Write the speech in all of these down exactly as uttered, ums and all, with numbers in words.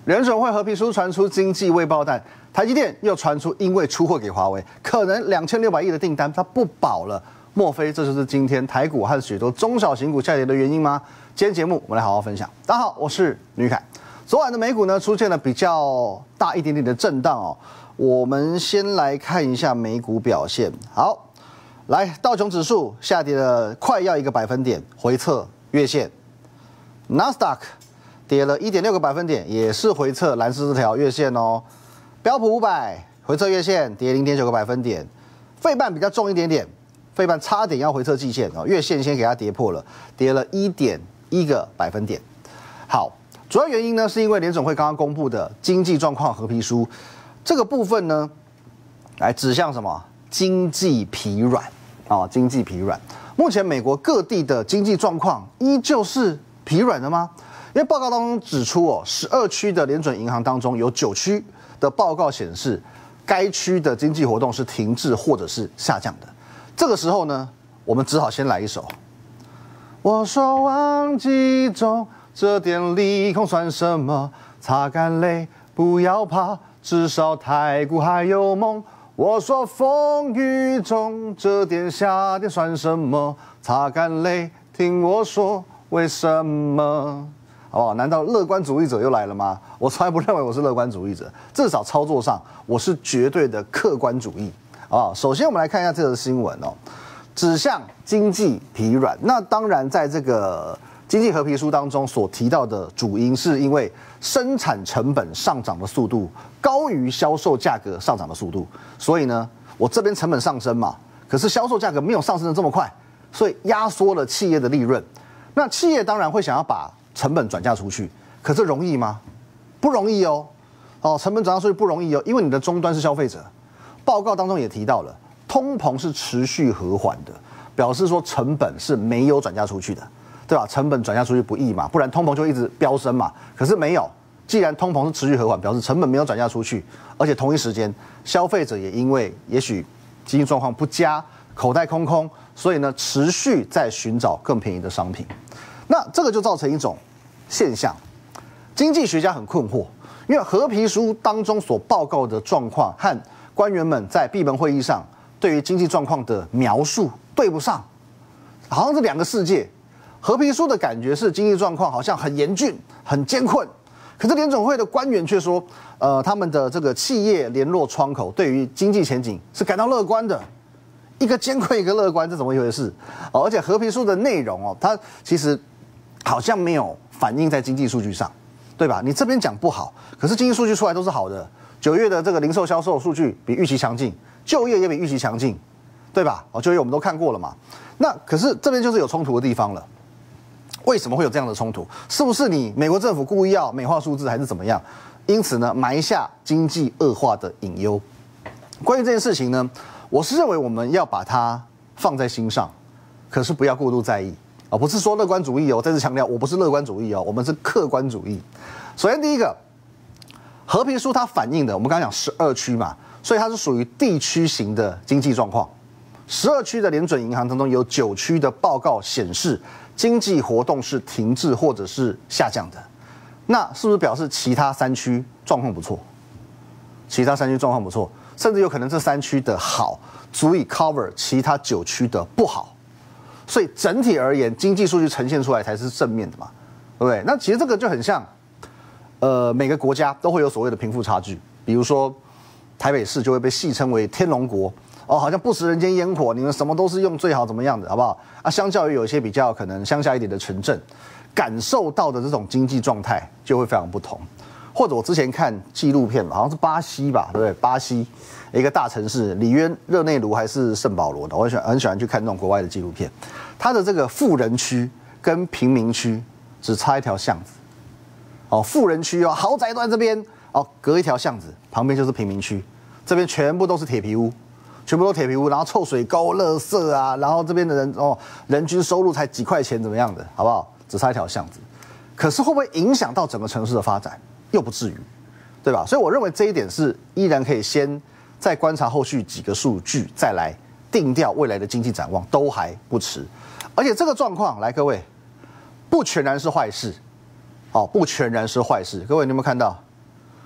联准会合皮书传出经济未爆弹，台积电又传出因为出货给华为，可能两千六百亿的订单它不保了。莫非这就是今天台股和许多中小型股下跌的原因吗？今天节目我们来好好分享。大家好，我是吕凯。昨晚的美股呢出现了比较大一点点的震荡哦。我们先来看一下美股表现。好，来道琼指数下跌了快要一个百分点，回测月线。纳斯达克跌了 一点六个百分点，也是回测蓝色这条月线哦。标普五百回测月线跌 零点九个百分点，费半比较重一点点，费半差点要回测季线哦，月线先给它跌破了，跌了 一点一个百分点。好，主要原因呢是因为联准会刚刚公布的经济状况合皮书，这个部分呢来指向什么？经济疲软啊，经济疲软。目前美国各地的经济状况依旧是疲软的吗？因为报告当中指出哦，十二区的联准银行当中有九区的报告显示，该区的经济活动是停滞或者是下降的。这个时候呢，我们只好先来一首。我说忘记中这点利空算什么？擦干泪，不要怕，至少台股还有梦。我说风雨中这点下跌算什么？擦干泪，听我说。为什么？好不好？难道乐观主义者又来了吗？我从来不认为我是乐观主义者，至少操作上我是绝对的客观主义。好不好？首先我们来看一下这则新闻哦，指向经济疲软。那当然，在这个经济合皮书当中所提到的主因，是因为生产成本上涨的速度高于销售价格上涨的速度，所以呢，我这边成本上升嘛，可是销售价格没有上升的这么快，所以压缩了企业的利润。那企业当然会想要把成本转嫁出去，可是容易吗？不容易哦。哦，成本转嫁出去不容易哦，因为你的终端是消费者。报告当中也提到了，通膨是持续和缓的，表示说成本是没有转嫁出去的，对吧？成本转嫁出去不易嘛，不然通膨就一直飙升嘛。可是没有，既然通膨是持续和缓，表示成本没有转嫁出去，而且同一时间消费者也因为也许经济状况不佳，口袋空空，所以呢持续在寻找更便宜的商品。那这个就造成一种现象，经济学家很困惑，因为合皮书当中所报告的状况和官员们在闭门会议上对于经济状况的描述对不上，好像是两个世界。合皮书的感觉是经济状况好像很严峻、很艰困，可是联准会的官员却说，呃，他们的这个企业联络窗口对于经济前景是感到乐观的。一个艰困，一个乐观，这怎么一回事？哦，而且合皮书的内容哦，它其实好像没有反映在经济数据上，对吧？你这边讲不好，可是经济数据出来都是好的。九月的这个零售销售数据比预期强劲，就业也比预期强劲，对吧？哦，就业我们都看过了嘛。那可是这边就是有冲突的地方了。为什么会有这样的冲突？是不是你美国政府故意要美化数字，还是怎么样？因此呢，埋下经济恶化的隐忧。关于这件事情呢，我是认为我们要把它放在心上，可是不要过度在意啊！不是说乐观主义哦，再次强调，我不是乐观主义哦，我们是客观主义。首先第一个，合皮书它反映的，我们刚刚讲十二区嘛，所以它是属于地区型的经济状况。十二区的联准银行当中有九区的报告显示，经济活动是停滞或者是下降的。那是不是表示其他三区状况不错？其他三区状况不错。甚至有可能这三区的好足以 cover 其他九区的不好，所以整体而言，经济数据呈现出来才是正面的嘛，对不对？那其实这个就很像，呃，每个国家都会有所谓的贫富差距，比如说台北市就会被戏称为天龙国哦，好像不食人间烟火，你们什么都是用最好怎么样的，好不好？啊，相较于有一些比较可能乡下一点的城镇，感受到的这种经济状态就会非常不同。或者我之前看纪录片，好像是巴西吧，对不对？巴西一个大城市，里约热内卢还是圣保罗的，我很喜欢很喜欢去看那种国外的纪录片。它的这个富人区跟贫民区只差一条巷子，哦，富人区哦，豪宅都在这边，哦，隔一条巷子旁边就是贫民区，这边全部都是铁皮屋，全部都铁皮屋，然后臭水沟、垃圾啊，然后这边的人哦，人均收入才几块钱，怎么样的，好不好？只差一条巷子，可是会不会影响到整个城市的发展？又不至于，对吧？所以我认为这一点是依然可以先再观察后续几个数据，再来定调未来的经济展望，都还不迟。而且这个状况，来各位，不全然是坏事，哦，不全然是坏事。各位，你有没有看到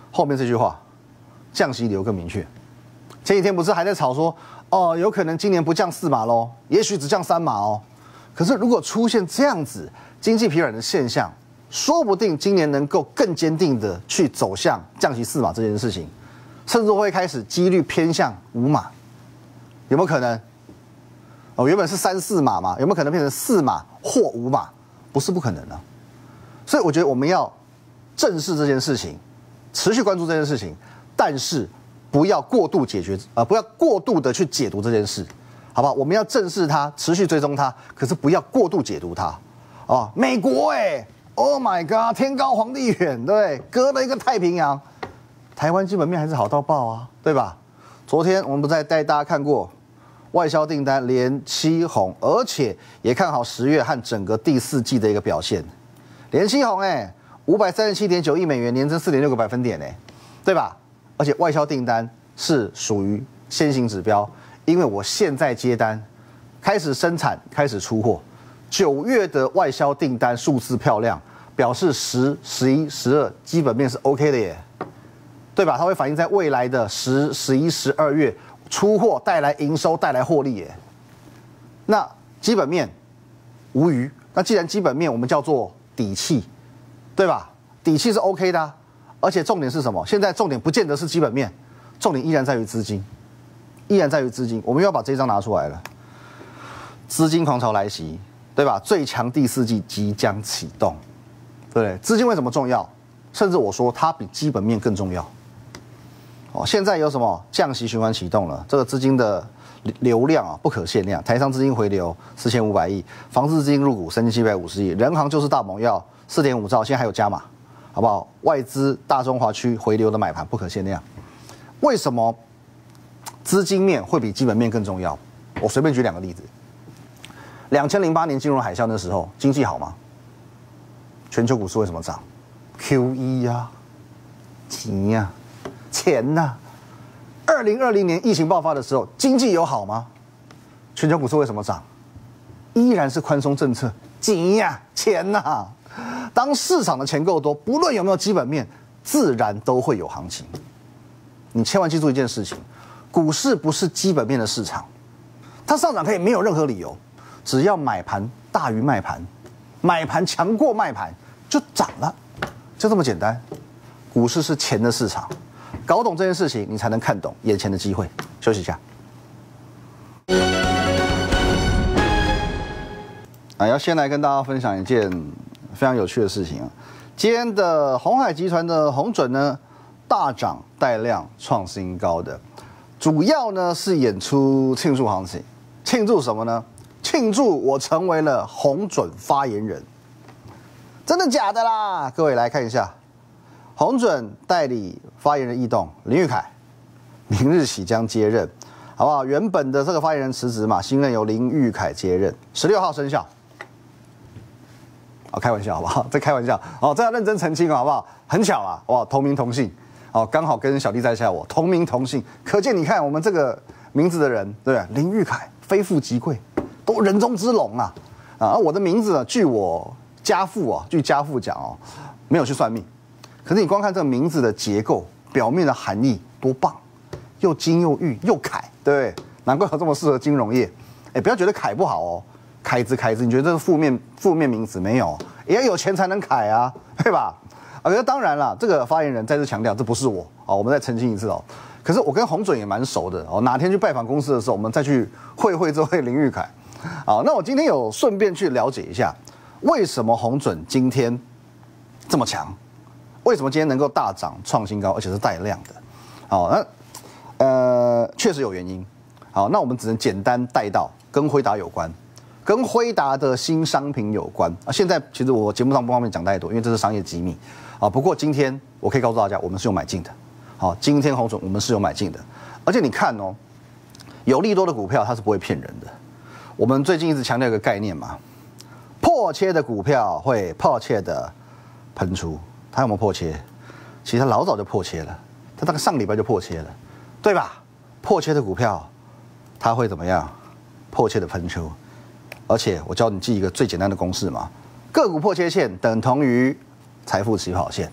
后面这句话，降息理由更明确。前几天不是还在吵说，哦，有可能今年不降四码喽，也许只降三码哦。可是如果出现这样子经济疲软的现象，说不定今年能够更坚定的去走向降息四码这件事情，甚至会开始几率偏向五码，有没有可能？哦，原本是三四码嘛，有没有可能变成四码或五码？不是不可能的。所以我觉得我们要正视这件事情，持续关注这件事情，但是不要过度解决，呃，不要过度的去解读这件事，好不好？我们要正视它，持续追踪它，可是不要过度解读它。哦，美国哎、欸、，Oh my God， 天高皇帝远，对不对？隔了一个太平洋，台湾基本面还是好到爆啊，对吧？昨天我们不是带大家看过外销订单连七红，而且也看好十月和整个第四季的一个表现，连七红哎、欸，五百三十七点九亿美元，年增四点六个百分点哎、欸，对吧？而且外销订单是属于先行指标，因为我现在接单，开始生产，开始出货。九月的外销订单数字漂亮，表示十、十一、十二基本面是 OK 的耶，对吧？它会反映在未来的十、十一、十二月出货带来营收、带来获利耶。那基本面无虞，那既然基本面我们叫做底气，对吧？底气是 OK 的啊。而且重点是什么？现在重点不见得是基本面，重点依然在于资金，依然在于资金。我们又要把这张拿出来了，资金狂潮来袭，对吧？最强第四季即将启动，对不对？资金为什么重要？甚至我说它比基本面更重要。哦，现在有什么降息循环启动了？这个资金的流量啊不可限量，台商资金回流四千五百亿，房市资金入股三千七百五十亿，人行就是大猛药四点五兆，现在还有加码。好不好？外资大中华区回流的买盘不可限量。为什么资金面会比基本面更重要？我随便举两个例子。两千零八年金融海啸那时候，经济好吗？全球股市为什么涨 ？Q E 呀、啊，钱呀、啊，钱呐、啊。二零二零年疫情爆发的时候，经济有好吗？全球股市为什么涨？依然是宽松政策，钱呀、啊，钱呐、啊。当市场的钱够多，不论有没有基本面，自然都会有行情。你千万记住一件事情：股市不是基本面的市场，它上涨可以没有任何理由，只要买盘大于卖盘，买盘强过卖盘就涨了，就这么简单。股市是钱的市场，搞懂这件事情，你才能看懂眼前的机会。休息一下。啊，要先来跟大家分享一件非常有趣的事情啊！今天的鸿海集团的鸿准呢大涨带量创新高的，主要呢是演出庆祝行情，庆祝什么呢？庆祝我成为了鸿准发言人，真的假的啦？各位来看一下，鸿准代理发言人异动林玉凯，明日起将接任，好不好？原本的这个发言人辞职嘛，新任由林玉凯接任，十六号生效。哦，开玩笑好不好？在开玩笑哦，这要认真澄清好不好？很巧啊，哇，同名同姓，哦，刚好跟小弟在下我同名同姓，可见你看我们这个名字的人，对不对？林玉凯非富即贵，都人中之龙啊！啊，我的名字呢，据我家父啊，据家父讲哦，没有去算命，可是你光看这个名字的结构，表面的含义多棒，又金又玉又凯，对不对？难怪有这么适合金融业。哎，不要觉得凯不好哦。凯子，凯子，你觉得这是负面负面名词没有？也要有钱才能凯啊，对吧？啊，可是当然了，这个发言人再次强调，这不是我啊，我们再澄清一次哦。可是我跟鸿准也蛮熟的哦，哪天去拜访公司的时候，我们再去会会这位林玉凯。好，那我今天有顺便去了解一下，为什么鸿准今天这么强？为什么今天能够大涨创新高，而且是带量的？好，那呃确实有原因。好，那我们只能简单带到跟辉达有关。跟辉达的新商品有关啊，现在其实我节目上不方便讲太多，因为这是商业机密啊。不过今天我可以告诉大家，我们是有买进的。好，今天鸿准我们是有买进的，而且你看哦，有利多的股票它是不会骗人的。我们最近一直强调一个概念嘛，破切的股票会迫切的喷出，它有没有破切？其实它老早就破切了，它大概上礼拜就破切了，对吧？破切的股票它会怎么样？迫切的喷出。而且我教你记一个最简单的公式嘛，个股破切线等同于财富起跑线。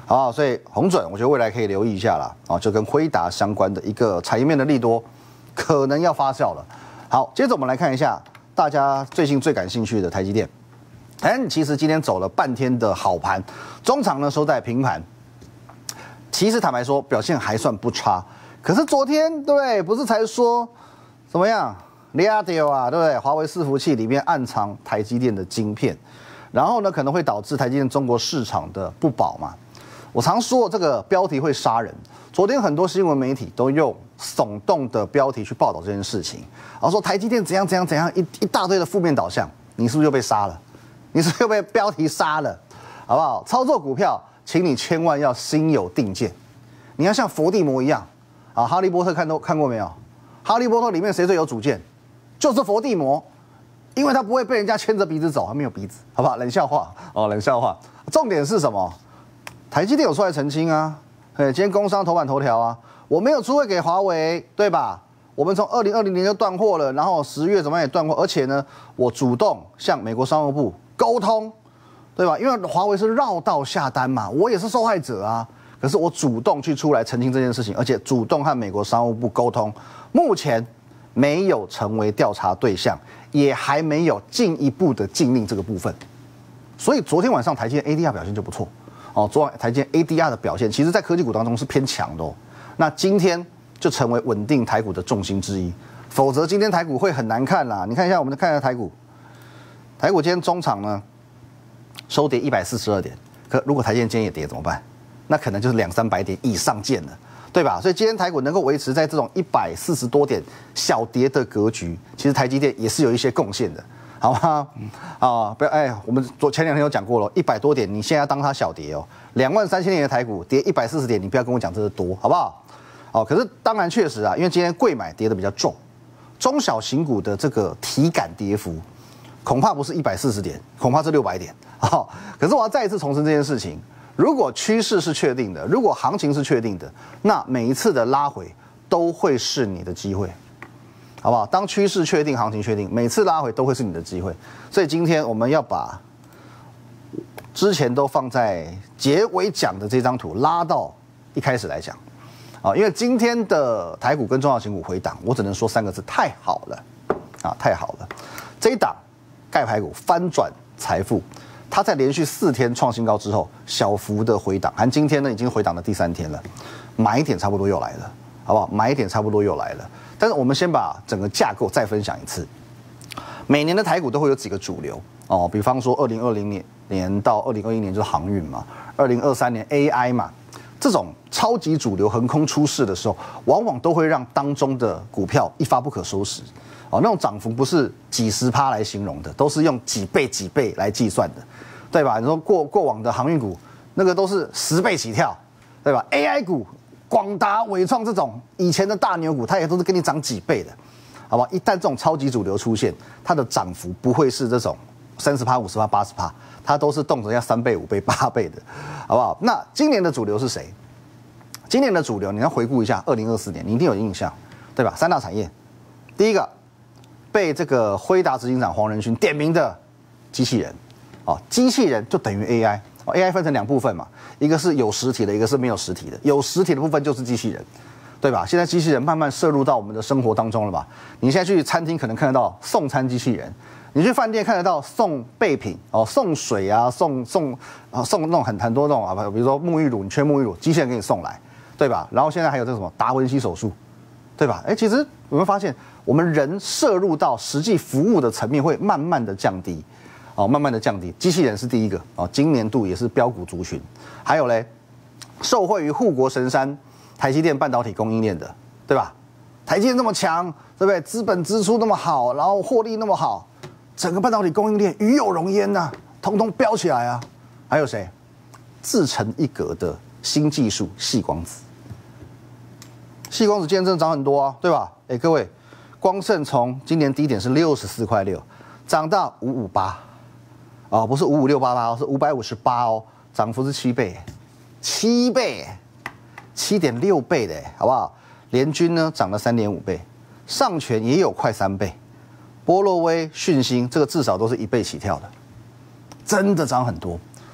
好不好？所以鸿准，我觉得未来可以留意一下啦，啊，就跟辉达相关的一个产业面的利多，可能要发酵了。好，接着我们来看一下大家最近最感兴趣的台积电。台积其实今天走了半天的好盘，中场呢收在平盘。其实坦白说，表现还算不差。可是昨天对不对？不是才说怎么样？俩丢啊，对不对？华为伺服器里面暗藏台积电的晶片，然后呢可能会导致台积电中国市场的不保嘛。我常说这个标题会杀人。昨天很多新闻媒体都用耸动的标题去报道这件事情，然后说台积电怎样怎样怎样，一一大堆的负面导向，你是不是又被杀了？你是不是又被标题杀了？好不好？操作股票，请你千万要心有定见，你要像伏地魔一样啊！哈利波特看都看过没有？哈利波特里面谁最有主见？就是伏地魔，因为他不会被人家牵着鼻子走，他没有鼻子，好不好？冷笑话哦，冷笑话。重点是什么？台积电有出来澄清啊，哎，今天工商头版头条啊，我没有出货给华为，对吧？我们从二零二零年就断货了，然后十月怎么样也断货，而且呢，我主动向美国商务部沟通，对吧？因为华为是绕道下单嘛，我也是受害者啊。可是我主动去出来澄清这件事情，而且主动和美国商务部沟通，目前没有成为调查对象，也还没有进一步的禁令这个部分。所以昨天晚上台积电 A D R 表现就不错哦，昨晚台积电 A D R 的表现，其实在科技股当中是偏强的哦。那今天就成为稳定台股的重心之一，否则今天台股会很难看啦。你看一下，我们看一下台股，台股今天中场呢收跌一百四十二点，可如果台积电今天也跌怎么办？那可能就是两三百点以上见了，对吧？所以今天台股能够维持在这种一百四十多点小跌的格局，其实台积电也是有一些贡献的，好吗？啊，不要哎，我们昨前两天有讲过了，一百多点，你现在要当它小跌哦，两万三千点的台股跌一百四十点，你不要跟我讲这是多，好不好？哦，可是当然确实啊，因为今天贵买跌的比较重，中小型股的这个体感跌幅，恐怕不是一百四十点，恐怕是六百点。好、哦，可是我要再一次重申这件事情。如果趋势是确定的，如果行情是确定的，那每一次的拉回都会是你的机会，好不好？当趋势确定，行情确定，每次拉回都会是你的机会。所以今天我们要把之前都放在结尾讲的这张图拉到一开始来讲，啊，因为今天的台股跟中小型股回档，我只能说三个字：太好了，啊，太好了！这一档盖牌股翻转财富。它在连续四天创新高之后，小幅的回档，含今天呢已经回档的第三天了，买点差不多又来了，好不好？买点差不多又来了。但是我们先把整个架构再分享一次。每年的台股都会有几个主流哦，比方说二零二零年年到二零二一年就是航运嘛，二零二三年 A I 嘛，这种超级主流横空出世的时候，往往都会让当中的股票一发不可收拾。哦，那种涨幅不是几十趴来形容的，都是用几倍几倍来计算的，对吧？你说过过往的航运股，那个都是十倍起跳，对吧 ？A I 股，广达、伟创这种以前的大牛股，它也都是跟你涨几倍的，好不好？一旦这种超级主流出现，它的涨幅不会是这种三十趴、五十趴、八十趴，它都是动辄要三倍、五倍、八倍的，好不好？那今年的主流是谁？今年的主流，你要回顾一下二零二四年，你一定有印象，对吧？三大产业，第一个。被这个辉达执行长黄仁勋点名的机器人，哦，机器人就等于 A I， 哦 ，A I 分成两部分嘛，一个是有实体的，一个是没有实体的。有实体的部分就是机器人，对吧？现在机器人慢慢摄入到我们的生活当中了吧？你现在去餐厅可能看得到送餐机器人，你去饭店看得到送备品，哦，送水啊，送送啊送那种很很多那种啊，比如说沐浴乳，你缺沐浴乳，机器人给你送来，对吧？然后现在还有这个什么达文西手术，对吧？哎，其实有没有发现？我们人摄入到实际服务的层面会慢慢的降低，哦，慢慢的降低。机器人是第一个哦，今年度也是标股族群。还有嘞，受惠于护国神山台积电半导体供应链的，对吧？台积电那么强，对不对？资本支出那么好，然后获利那么好，整个半导体供应链与有荣焉呐、啊，通通飙起来啊！还有谁？自成一格的新技术矽光子，矽光子今天真的涨很多啊，对吧？哎，各位。光盛从今年低点是六十四块六，涨到五五八，哦，不是五五六八八哦，是五百五十八哦，涨幅是七倍，七倍，七点六倍的，好不好？联军呢涨了三点五倍，上权也有快三倍，波洛威、讯星这个至少都是一倍起跳的，真的涨很多。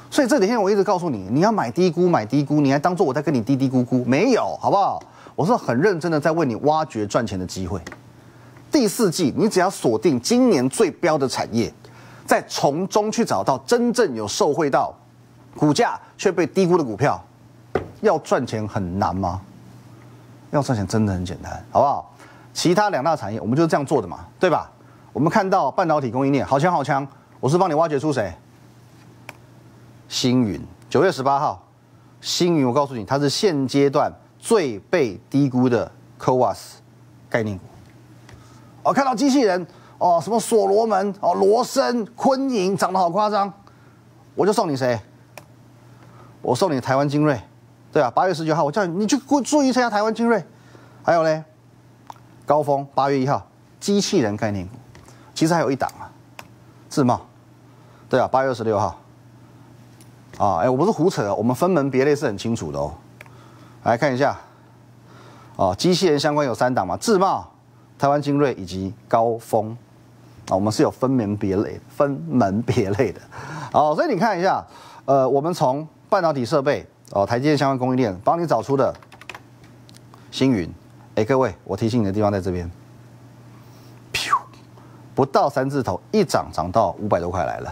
所以这几天我一直告诉你，你要买低估买低估，你还当做我在跟你嘀嘀咕咕，没有，好不好？我是很认真的在为你挖掘赚钱的机会。第四季你只要锁定今年最标的产业，再从中去找到真正有受惠到股价却被低估的股票，要赚钱很难吗？要赚钱真的很简单，好不好？其他两大产业我们就是这样做的嘛，对吧？我们看到半导体供应链好强好强，我是帮你挖掘出谁？星云，九月十八号，星云，我告诉你，它是现阶段最被低估的 C O V A S 概念股。哦，看到机器人哦，什么所罗门哦、罗森、昆盈涨得好夸张，我就送你谁？我送你台湾精锐，对啊，八月十九号，我叫你你去注意一下台湾精锐。还有嘞，高峰八月一号，机器人概念股，其实还有一档啊，自贸，对啊，八月二十六号。啊，哎，我不是胡扯，我们分门别类是很清楚的哦。来看一下，哦，机器人相关有三档嘛，自贸、台湾精锐以及高峰，啊，我们是有分门别类、分门别类的。哦，所以你看一下，呃，我们从半导体设备，哦，台积电相关供应链，帮你找出的星云，哎，各位，我提醒你的地方在这边，噗，不到三字头，一涨涨到五百多块来了。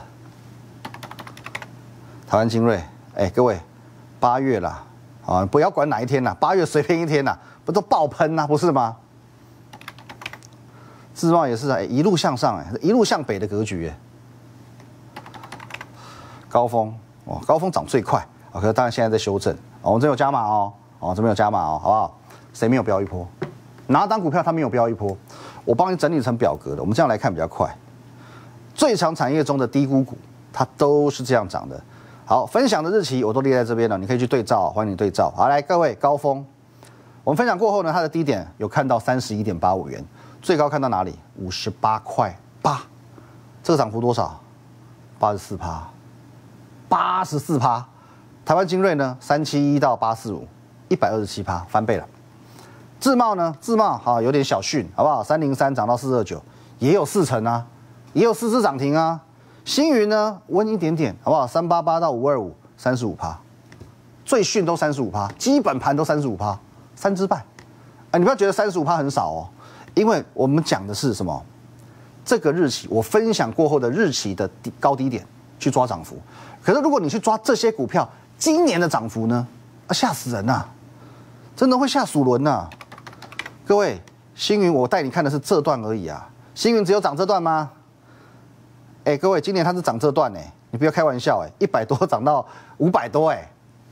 台湾精锐，哎，各位，八月啦，啊，不要管哪一天啦，八月随便一天啦，不都爆喷啦，不是吗？自贸也是啊，一路向上，哎，一路向北的格局，哎。高峰，哦，高峰涨最快，啊，可是当然现在在修正，哦，我们这有加码哦，哦，这边有加码哦，好不好？谁没有飙一波？哪档股票它没有飙一波？我帮你整理成表格的，我们这样来看比较快。最强产业中的低估股，它都是这样涨的。好，分享的日期我都列在这边了，你可以去对照，欢迎你对照。好，来各位，高峰，我们分享过后呢，它的低点有看到三十一点八五元，最高看到哪里？五十八块八，这个涨幅多少？八十四趴，八十四趴。台湾精锐呢，三七一到八四五，一百二十七趴，翻倍了。自贸呢，自贸好有点小逊，好不好？三零三涨到四二九，也有四成啊，也有四只涨停啊。星云呢，温一点点，好不好？三八八到五二五，三十五趴，最逊都三十五趴，基本盘都三十五趴，三只半。啊，你不要觉得三十五趴很少哦，因为我们讲的是什么？这个日期，我分享过后的日期的低高低点去抓涨幅。可是如果你去抓这些股票今年的涨幅呢，啊，吓死人呐、啊，真的会吓鼠轮呐。各位，星云我带你看的是这段而已啊，星云只有涨这段吗？哎、欸，各位，今年它是涨这段呢、欸，你不要开玩笑哎、欸，一百多涨到五百多哎、欸，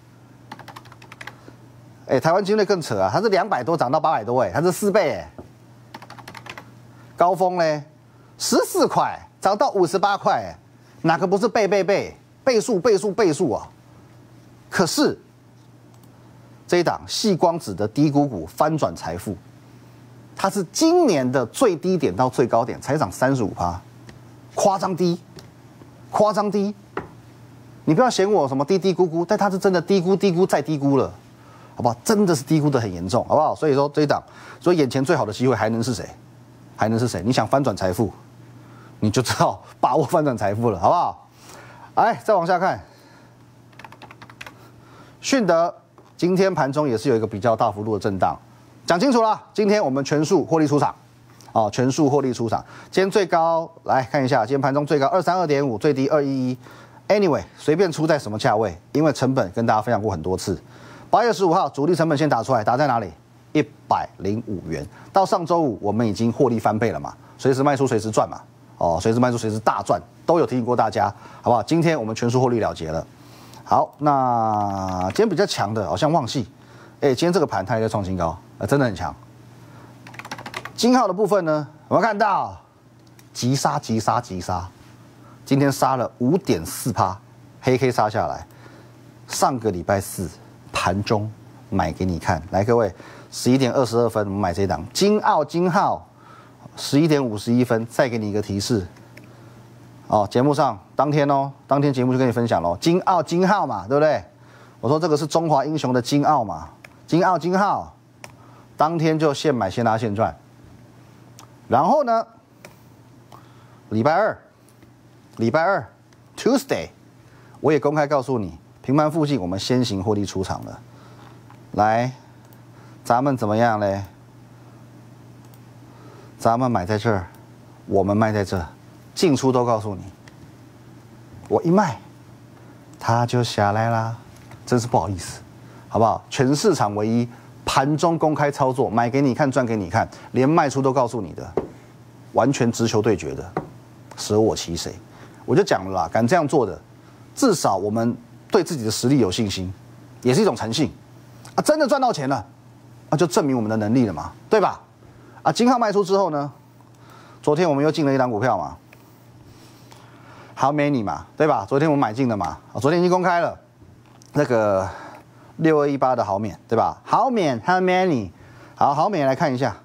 哎、欸，台湾精锐更扯啊，它是两百多涨到八百多哎、欸，它是四倍哎、欸。高峰嘞，十四块涨到五十八块哎，哪个不是倍倍倍倍数倍数倍数啊？可是这一档矽光子的低估股翻转财富，它是今年的最低点到最高点才涨三十五趴。夸张低，夸张低，你不要嫌我什么低低估估，但它是真的低估低估再低估了，好不好？真的是低估的很严重，好不好？所以说这一档，所以眼前最好的机会还能是谁？还能是谁？你想翻转财富，你就知道把握翻转财富了，好不好？来，再往下看，迅德今天盘中也是有一个比较大幅度的震荡，讲清楚了，今天我们全数获利出场。哦，全数获利出场。今天最高来看一下，今天盘中最高二三二点五，最低二一一。Anyway， 随便出在什么价位，因为成本跟大家分享过很多次。八月十五号主力成本先打出来，打在哪里？一百零五元。到上周五我们已经获利翻倍了嘛，随时卖出随时赚嘛。哦，随时卖出随时大赚，都有提醒过大家，好不好？今天我们全数获利了结了。好，那今天比较强的，好像旺系，哎，今天这个盘它也在创新高，呃，真的很强。金浩的部分呢，我们看到急杀急杀急杀，今天杀了五点四趴，黑 K 杀下来。上个礼拜四盘中买给你看，来各位，十一点二十二分我们买这档金奥金浩，十一点五十一分再给你一个提示。哦，节目上当天哦，当天节目就跟你分享喽，金奥金浩嘛，对不对？我说这个是中华英雄的金奥嘛，金奥金浩，当天就现买现拿现赚。然后呢，礼拜二，礼拜二 ，Tuesday， 我也公开告诉你，平盘附近我们先行获利出场了。来，咱们怎么样嘞？咱们买在这儿，我们卖在这儿，进出都告诉你。我一卖，它就下来啦，真是不好意思，好不好？全市场唯一盘中公开操作，买给你看，赚给你看，连卖出都告诉你的，完全直球对决的，舍我其谁？我就讲了啦，敢这样做的，至少我们对自己的实力有信心，也是一种诚信啊！真的赚到钱了，那就证明我们的能力了嘛，对吧？啊，金号卖出之后呢，昨天我们又进了一档股票嘛，好美你嘛，对吧？昨天我们买进的嘛，啊，昨天已经公开了，那个六二一八的豪免，对吧？豪免还有 many， 好，豪免来看一下，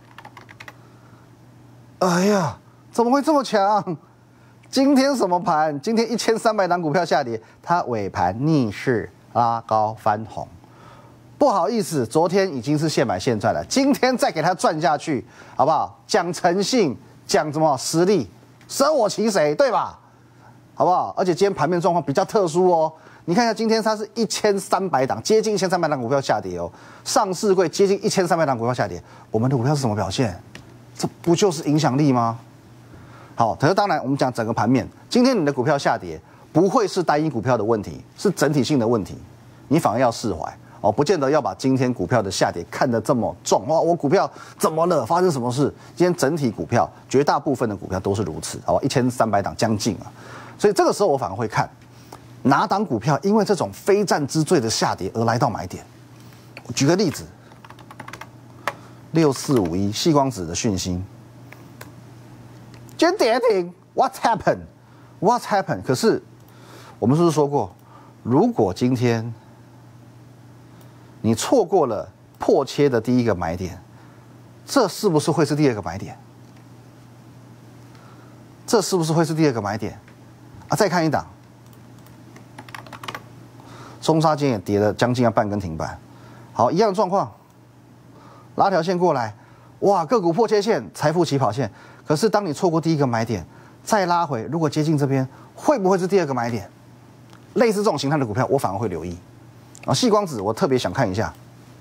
哎呀，怎么会这么强？今天什么盘？今天一千三百档股票下跌，它尾盘逆势拉高翻红。不好意思，昨天已经是现买现赚了，今天再给它赚下去，好不好？讲诚信，讲什么实力，舍我其谁，对吧？好不好？而且今天盘面状况比较特殊哦，你看一下，今天它是一千三百档，接近一千三百档股票下跌哦，上市柜接近一千三百档股票下跌，我们的股票是什么表现？这不就是影响力吗？好，可是当然，我们讲整个盘面，今天你的股票下跌，不会是单一股票的问题，是整体性的问题，你反而要释怀哦，不见得要把今天股票的下跌看得这么重哇！我股票怎么了？发生什么事？今天整体股票，绝大部分的股票都是如此，好吧，一千三百档将近啊，所以这个时候我反而会看哪档股票因为这种非战之罪的下跌而来到买点。我举个例子，六四五一矽光子的讯息。今天跌停 ，What happened? What happened? 可是我们是不是说过，如果今天你错过了破切的第一个买点，这是不是会是第二个买点？这是不是会是第二个买点？啊，再看一档，中沙今天也跌了将近要半根停板。好，一样的状况，拉条线过来，哇，个股破切线，财富起跑线。可是，当你错过第一个买点，再拉回，如果接近这边，会不会是第二个买点？类似这种形态的股票，我反而会留意。啊，矽光子我特别想看一下。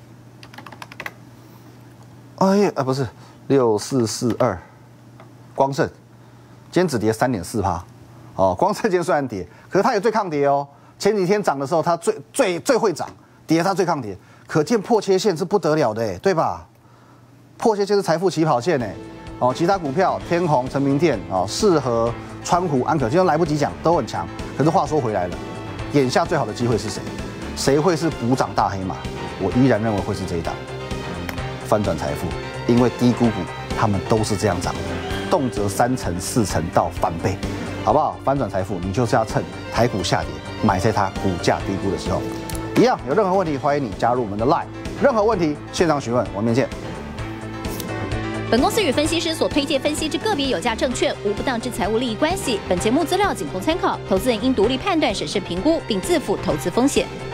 哎呀，啊不是，六四四二，光盛，今天只跌三点四趴。哦，光盛今天虽然跌，可是它也最抗跌哦。前几天涨的时候，它最最最会涨，跌它最抗跌，可见破切线是不得了的哎，对吧？破切线是财富起跑线哎。哦，其他股票天弘、成名店、哦，适合、川湖、安可，今天来不及讲，都很强。可是话说回来了，眼下最好的机会是谁？谁会是补涨大黑马？我依然认为会是这一档翻转财富，因为低估股他们都是这样涨的，动辄三成、四成到翻倍，好不好？翻转财富，你就是要趁台股下跌，买在它股价低估的时候。一样，有任何问题欢迎你加入我们的 Line， 任何问题线上询问，我们面见。 本公司与分析师所推荐分析之个别有价证券无不当之财务利益关系。本节目资料仅供参考，投资人应独立判断、审慎评估，并自负投资风险。